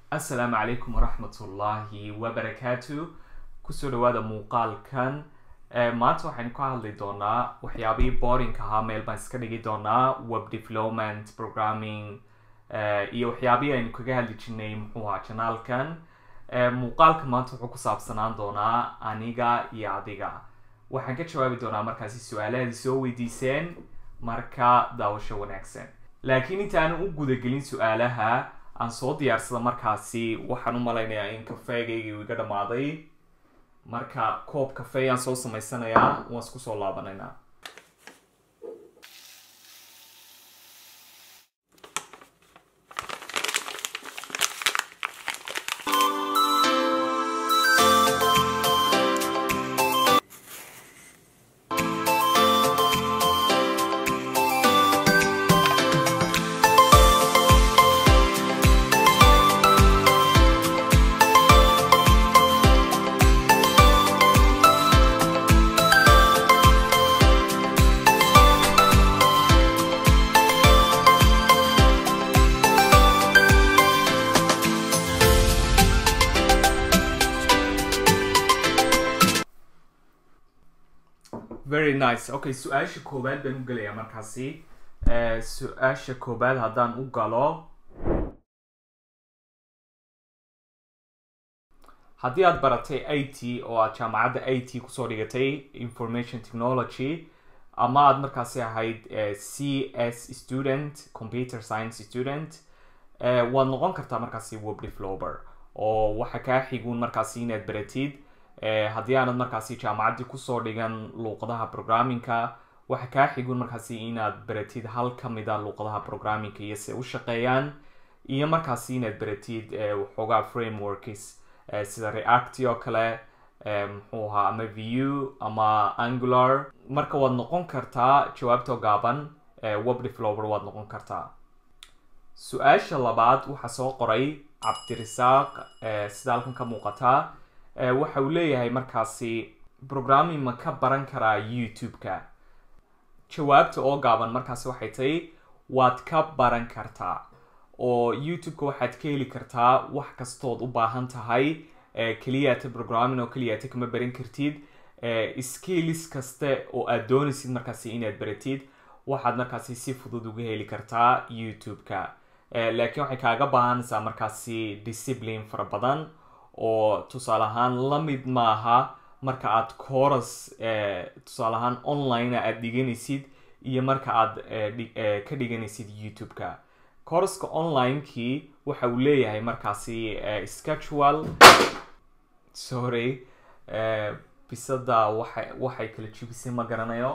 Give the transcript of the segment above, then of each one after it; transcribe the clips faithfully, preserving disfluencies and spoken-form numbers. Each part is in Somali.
السلام عليكم ورحمة الله وبركاته. كسر هذا muuqaalkan maanta waxaan ku hadli doonaa waxyaabihii boring ahaa meel baan iska dhigi doonaa web development programming iyo waxyaabihii aynu kaga hadli jirnay muxuu ahaa channelkan. muuqaalka maanta wuxuu ku saabsanaan doonaa aniga iyo adiga. waxaan ka jawaabi doonaa markaasi su'aalaha soo weydiiseen marka daawasho wanaagsan. laakiin inta aan u guda gelin su'aalaha aan soo diyaarsada markaasi waxaan u malaynayaa in kafeegayga uu iga dhamaaday. marka koob kafee aan soo samaysanayaa waan isku soo laabanaynaa. Very nice. Okay, su'aasha koobaad baan u galayaa markaasi. Eh su'aasha koobaad haddaan u galo. haddii aad baratay I T oo aad jaamacadda I T kusoo dhigatay information technology ama aad markaasi ahayd C S student, computer science student, eh waad noqon kartaa markaasi web developer oo waxa ka xiguun markaasi inaad baratid haddii aanad markaasi jaamacadii kusoo dhigan luuqadaha programmingka waxa ka xigun markaasi inaad baratid hal kamid ah luuqadaha programmingka iyo si u shaqeeyaan iyo markaasi inaad baratid waxoogaa frameworks sida React oo kale muxuu ahaa ama Vue ama Angular. marka waad noqon kartaa jawaabta gaaban web developer waad noqon kartaa. su'aasha labaad waxa soo qoray Cabdirasaaq sida halkan ka muuqata. waxa uu leeyahay markaasi programming ma ka baran karaa YouTube-ka. jawaabta oo gaaban markaasi waxay tahay waad ka baran kartaa oo YouTube-ka waxaad ka heli kartaa wax kastood u baahan tahay. kaliyaata programming oo kaliyaata kama baran kartid. skills kaste oo aad doonaysid markaasi inaad baratid waxaad markaasi si fudud uga heli kartaa YouTube-ka. laakiin waxay kaaga baahanaysaa markaasi discipline fara badan oo tusaale ahaan la mid maaha marka aad course tusaale ahaan online aad dhiganaysid iyo marka aad ka dhiganaysid YouTube-ka. course-ka online-kii waxa uu leeyahay markaasi schedule sorry bisada waxay waxay kala jibisay ma garanayo.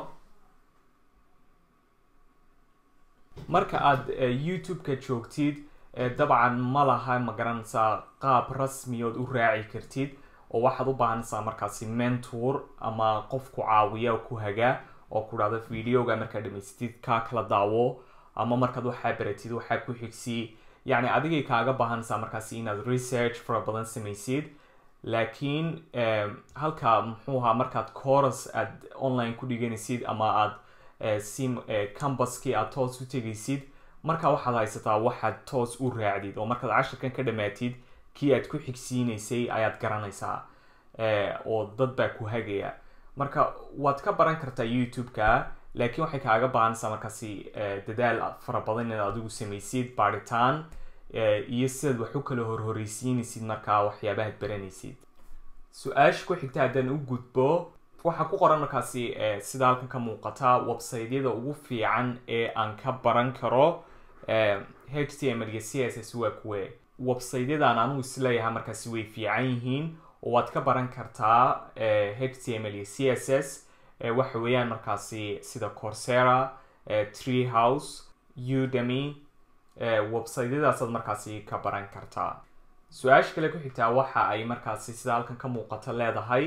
marka aad YouTube-ka joogtid dabcan ma laha ma garanaysaa qaab rasmi ood u raaci kartid oo waxaad u baahanaysaa markaasi mentor ama qof ku caawiya ku haga oo ku dhahdo videoga markaad dhamaystid ka kala daawo ama markaad waxaa baratid waxaa ku xigsi. yacni adigay kaaga baahanaysaa markaasi inaad research fara badan samaysid. laakiin halka muxuu ahaa markaad course aad online ku dhiganaysid ama aad sim campuskii aad toos u tegaysid marka waxaad haysataa waxaad toos u raacdid oo markaad casharkan ka dhamaatid kii aad ku xigsiinaysay ayaad garanaysaa oo dad baa ku hagaya. marka waad ka baran kartaa YouTube-ka laakiin waxay kaaga baahanaysaa markaasi dadaal fara badan inaad adigu samaysid baaritaan iyo sidaad wax u kala horhoreysiinaysid markaa waxyaabahaad baranaysid. su-aasha ku xigta haddaan u gudbo waxaa ku qoran markaasi sida halkan ka muuqata website-yada ugu fiican ee aan ka baran karo H T M L iyo C S S waa kuwe. website-yadan anigu isleeyahay markaasi way fiican yihiin oo waad ka baran kartaa H T M L iyo C S S. waxa weeyaan markaasi sida Coursera, Treehouse, Udemy. website-yadaasaad markaasi ka baran kartaa. su-aasha kale ku xigtaa waxa ay markaasi sida halkan ka muuqata leedahay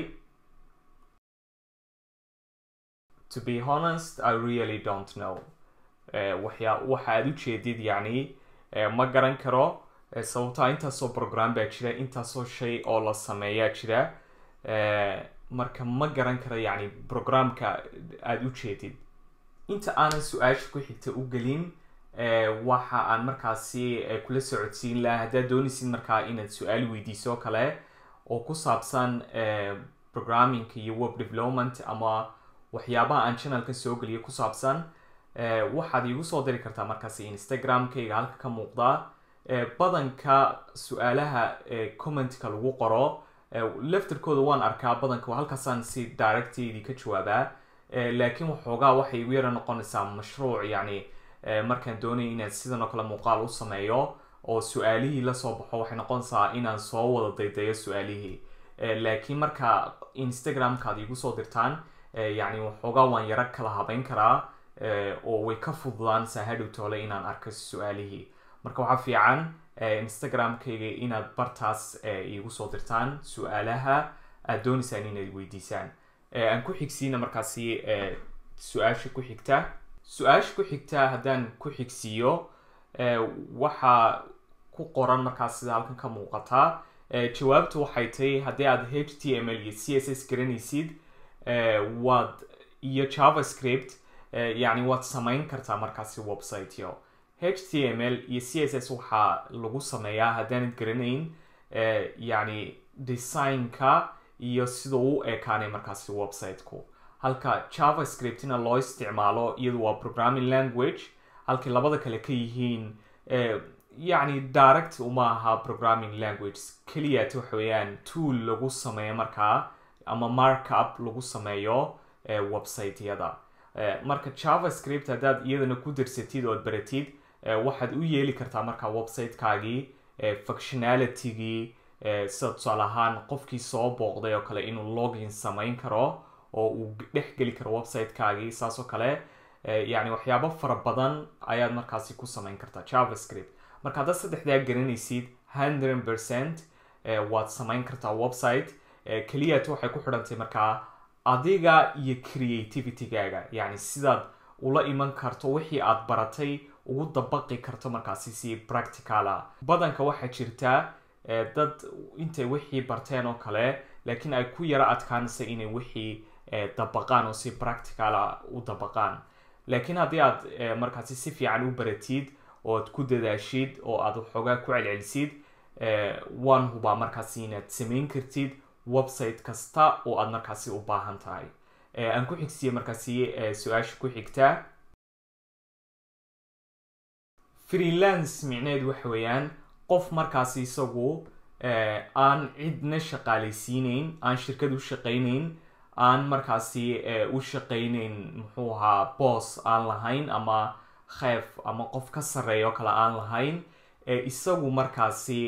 to be honest I really don't know. waxya waxa aad u jeedid yacni ma garan karo sababtaa intaasoo program baa jira intaasoo shay oo la sameeyaa jira marka ma garan karo yacni programka aad u jeedid. inta aanan su-aasha ku xigta u gelin waxa aan markaasi kula socodsiin lahaa haddaad doonaysid markaa inaad su-aal weydiiso kale oo ku saabsan programming iyo web development ama waxyaabaha aan channelka soo geliyo ku saabsan waxaad iigu soo diri kartaa markaasi instagramkayga halka ka muuqda badanka su-aalaha commentka lagu qoro laftirkooda waan arkaa badanka halkaasaan si directedii ka jawaabaa laakiin waxoogaa waxay igu yara noqonaysaa mashruuc yacni markaan doonaya inaan sidan oo kale muuqaal u sameeyo oo su-aalihii lasoo baxo waxay noqonaysaa inaan soo wada daydayo su-aalihii laakiin marka instagramkaad igu soo dirtaan yacni waxoogaa waan yaro kala habeyn karaa oo way ka fududaanaysaa hadhow toole inaan arko su-aalihii marka waxaa fiican instagramkayga inaad bartaas igu soo dirtaan su-aalaha aad doonaysaan inaad weydiisaan aan ku xigsiina markaasi su-aasha ku xigta su-aasha ku xigta haddaan ku xigsiiyo waxaa ku qoran markaas sida halkan ka muuqataa jawaabtu waxay tahay haddii aad h t m l iyo c s s garanaysid waad iyo javascript yacni waad samayn kartaa markaasi websiteyo h t m l iyo c s s waxaa lagu sameeyaa haddaanad garanayn yacni designka iyo sida u ekaanay markaasi websiteku halka javascriptina loo isticmaalo iyadu waa programming language halkay labada kale ka yihiin yacni direct uma aha programming language keliyaat waxa weeyaan tool lagu sameeyo markaa ama markup lagu sameeyo websiteyada marka javascript haddaad iyadana ku darsatid ood baratid waxaad u yeeli kartaa markaa websitekaagii functionalitygii sida tusaale ahaan qofkii soo booqday oo kale inuu login samayn karo oo uu dhex geli karo websitekaagii saas oo kale yacni waxyaabo fara badan ayaad markaasi ku samayn kartaa javascript marka haddaad saddexdaa garanaysid hundred percent waad samayn kartaa website keliyat waxay ku xidhantay markaa adiga iyo creativitygaaga yacni sidaad ula iman karto wixii aad baratay ugu dabaqi karto markaasi si practicala badanka waxaa jirtaa dad intay wixii barteen oo kale laakiin ay ku yara adkaanaysa inay wixii dabaqaan oo si practicala u dabaqaan laakiin haddii aad markaasi si fiican u baratid ood ku dadaashid oo aad waxoogaa ku celcelisid waan hubaa markaasi inaad samayn kartid website kasta oo aad markaasi u baahan tahay aan ku xigsiye markaasi su-aasha ku xigta freelance micneheedu waxa weeyaan qof markaasi isagu aan cidna shaqaalaysiineyn aan shirkad u shaqayneyn aan markaasi u shaqayneyn muxuu ahaa boss aan lahayn ama kheef ama qof ka sarreeyo kale aan lahayn isagu markaasi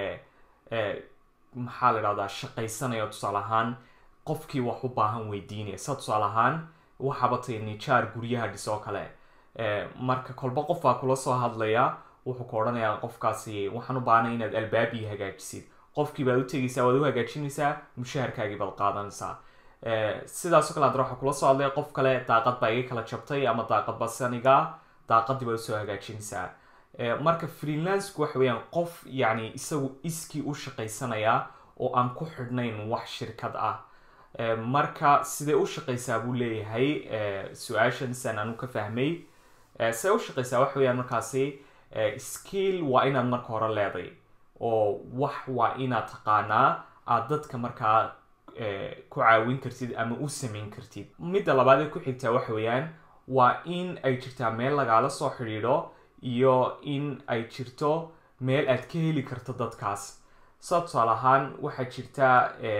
maxaa la idhahdaa shaqaysanayo tusaale ahaan qofkii wax u baahan weydiinaya sa tusaale ahaan waxaaba tay nijaar guryaha dhisoo kale marka kolba qof baa kula soo hadlaya wuxuu ku odhanayaa qofkaasi waxaan u baahnay inaad albaabii hagaajisid qofkii baad u tegaysaa waad u hagaajinaysaa mushaharkaagii baad qaadanaysaa sidaasoo kale haddana waxaa kula soo hadlaya qof kale daaqad baa iga kala jabtay ama daaqad baa saniga daaqadii baad usoo hagaajinaysaa marka freelanceku waxa weeyaan qof yacni isagu iskii u shaqaysanaya oo aan ku xidhnayn wax shirkad ah marka sidee u shaqaysaa buu leeyahay su-aashan siaan anu ka fahmay sidee u shaqaysaa waxa weeyaan markaasi skill waa inaad marka hore leeday oo wax waa inaad taqaanaa aad dadka markaa ku caawin kartid ama u samayn kartid midda labaad ee ku xigtaa waxa weeyaan waa in ay jirtaa meel lagaala soo xidhiidho iyo in ay jirto meel aad ka heli karto dadkaas sa tusaale ahaan waxaa jirtaa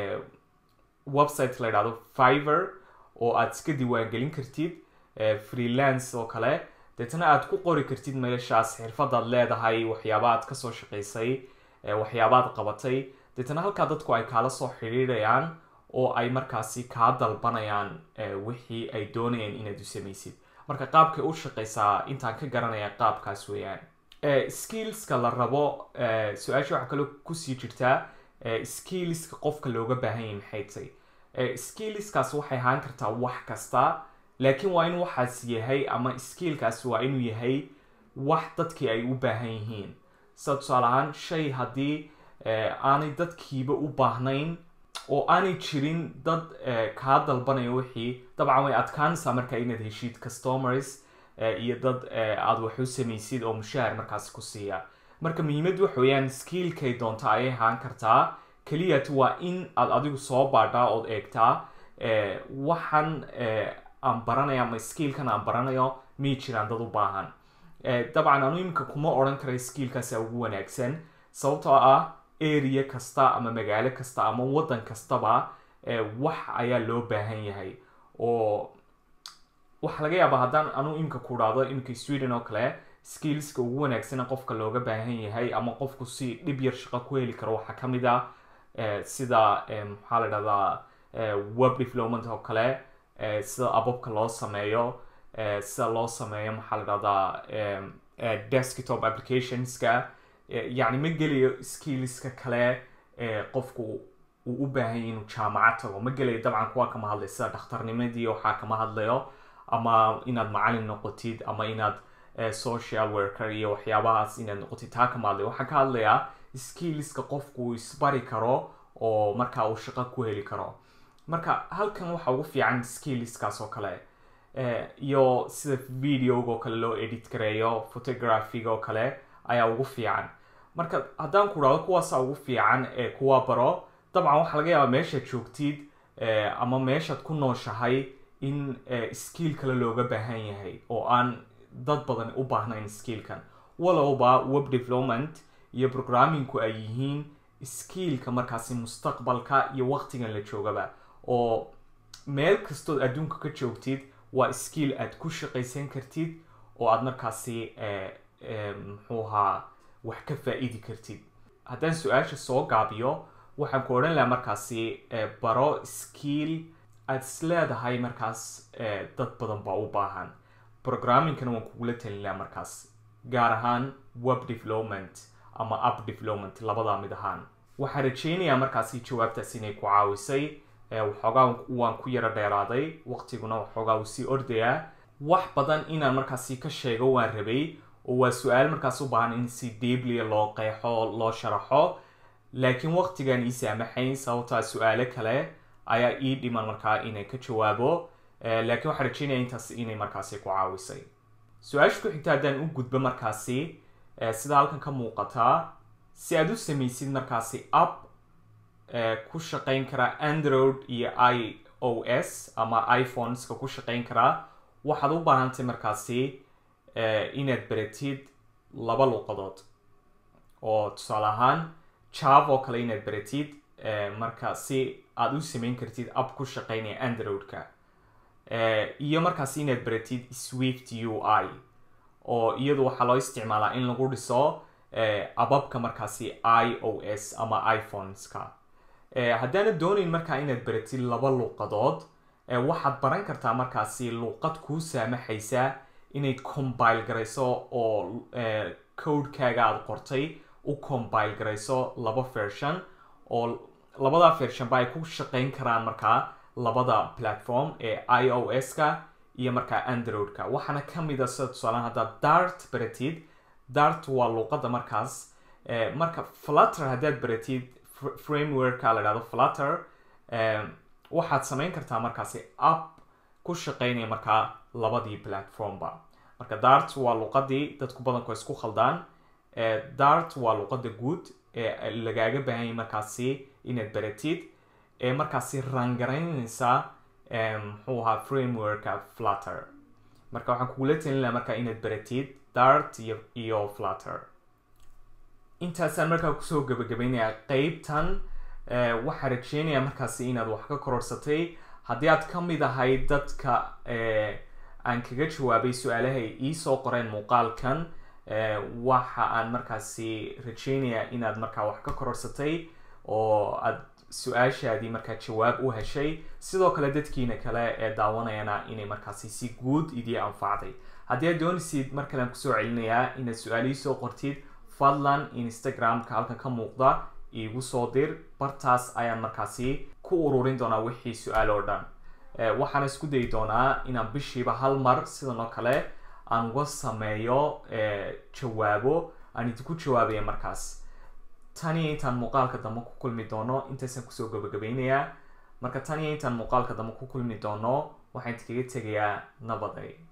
website la yidhahdo fiver oo aad iska diiwaangelin kartid freelance oo kale deetana aad ku qori kartid meeshaas xirfadaad leedahay waxyaaba aad kasoo shaqaysay waxyaabaad qabatay deetana halkaa dadku ay kaala soo xidhiidhayaan oo ay markaasi kaa dalbanayaan wixii ay doonayaan inaad u samaysid marka qaabkay u shaqaysaa intaan ka garanaya qaabkaas weeyaan skillska la rabo su-aasha waxaa kaloo kusii jirtaa skillska qofka looga baahan yahay maxay tahay skillskaas waxay ahaan kartaa wax kasta laakiin waa in waxaas yahay ama skillkaas waa inuu yahay wax dadkii ay u baahan yihiin sida tusaale ahaan shay haddii aanay dadkiiba u baahnayn oo aanay jirin dad kaa dalbanayo wixii dabcan way adkaanaysaa markaa inaad heshid customers iyo dad aad wax u samaysid oo mushaar markaasi ku siiya. marka muhiimaddu waxa weeyaan skillkay doonta ayay ahaan kartaa, keliyat waa in aad adigu soo baadhaa ood eegtaa waxaan aan baranayo ama skillkan aan baranayo miyay jiraan dad u baahan. dabcan anu iminka kuma odhan karay skillkaasa ugu wanaagsan, sababtoo ah area kasta ama magaalo kasta ama waddan kastaba wax ayaa loo baahan yahay. oo waxa laga yaabaa haddaan anu iminka ku dhahdo iminka Sweden oo kale skillska ugu wanaagsan qofka looga baahan yahay ama qofku si dhib yar shaqo ku heli karo waxaa ka mid ah sida maxaa la dhahdaa web development oo kale, sida ababka loo sameeyo, sida loo sameeyo maxaa la dhahdaa desktop applicationska. yacni ma gelayo skillska kale qofku uu u baahan yahay inuu jaamacad tago, ma gelayo dabcan kuwa kama hadlayo sida dhakhtarnimadii waxaa kama hadlayo, ama inaad macalin noqotid ama inaad social worker iyo waxyaabahaas inaad noqotid, taa kama hadlayo. waxaan ka hadlayaa skillska qofku uu isbari karo oo markaa uu shaqo ku heli karo. marka halkan waxa ugu fiican skillskaas oo kale iyo sida videoga oo kale loo edit gareeyo, photographyga oo kale ayaa ugu fiican. marka haddaan ku dhahdo kuwaasa ugu fiican ee kuwa baro, dabcan waxaa laga yaabaa meeshaad joogtid ama meeshaad ku nooshahay in skill kale looga baahan yahay oo aan dad badan u baahnayn skillkan, walowba web development iyo programmingku ay yihiin skillka markaasi mustaqbalka iyo waqtigan la joogaba. oo meel kastood adduunka ka joogtid waa skill aad ku shaqaysan kartid oo aad markaasi muxuu ahaa wax ka faa'iidi kartid. haddaan su-aasha soo gaabiyo waxaan ku odhan lahaa markaasi baro skill aad is leedahay markaas dad badan baa u baahan. programmingkana waan kugula talin lahaa markaas, gaar ahaan web development ama app development, labadaa mid ahaan. waxaan rajaynayaa markaasi jawaabtaas inay ku caawisay. waxoogaa waan ku yaro dheeraaday, waqtiguna waxoogaa uu sii ordayaa. wax badan inaan markaasi ka sheego waan rabay, oo waa su-aal markaas u baahan in si deeply loo qeexo loo sharaxo, laakiin waqtigan ii saamaxayn sababtaa su-aalo kale ayaa ii dhiman markaa inay ka jawaabo. laakiin waxaan rajaynaya intaas inay markaasi ku caawisay. su-aasha ku xigta haddaan u gudbo markaasi sida halkan ka muuqataa, si aad u samaysid markaasi app ku shaqayn kara Android iyo i o s ama iPhoneska ku shaqayn karaa, waxaad u baahantay markaasi inaad baratid laba luqadood. oo tusaale ahaan Java oo kale inaad baratid marka si aad u samayn kartid app ku shaqaynaya Androidka, iyo markaasi inaad baratid Swift U I oo iyadu waxaa loo isticmaalaa in lagu dhiso ababka markaasi i o s ama iPhoneska. haddaana doonayn markaa inaad baratid laba luqadood, waxaad baran kartaa markaasi luqad kuu saamaxaysa inayd compile garayso oo codekaaga aad qortay u compile garayso laba version, oo labada version ba ay ku shaqayn karaan markaa labada platform ee i o s-ka iyo markaa Androidka. waxaana ka mid a sida tusaalahan haddaad Dart baratid, Dart waa luqadda markaas. marka Flutter haddaad baratid, frameworka la dhahdo Flutter, waxaad samayn kartaa markaasi app ku shaqaynaya markaa labadii platformba. marka Dart waa luqadii dadku badanku isku khaldaan. Dart waa luqadda guud ee lagaaga baahan yahay markaasi inaad baratid, ee markaasi rangaraynaysa muxuu ahaa frameworka Flutter. marka waxaan kugula talin lahaa markaa inaad baratid Dart iyo, iyo Flutter. intaasaan markaa kusoo gabagabaynayaa qeybtan. waxaan rajaynayaa markaasi inaad wax ka kororsatay. haddii aad ka mid ahay dadka aan kaga jawaabay su-aalahay iisoo qoreen muuqaalkan, waxa aan markaasi rajaynayaa inaad markaa wax ka kororsatay oo aad su-aashaadii markaa jawaab u heshay. sidoo kale dadkiina kale ee daawanayana inay markaasi si guud idii anfacday. haddii aad doonaysid mar kalean kusoo celinayaa inaad su-aalihii soo qortid, fadlan Instagramka halkan ka muuqda iigu soo dir. bartaas ayaan markaasi ku ururin doonaa wixii su-aal oo dhan. waxaan isku dayi doonaa inaan bishiiba hal mar sidan oo kale aan uga sameeyo jawaabo aan idinku jawaabaya markaas. taniyo intaan muuqaalka dambe ku kulmi doono, intaasaan kusoo gabagabaynayaa. marka taniyo intaan muuqaalka dambe ku kulmi doono, waxaan idinkaga tegayaa nabaday.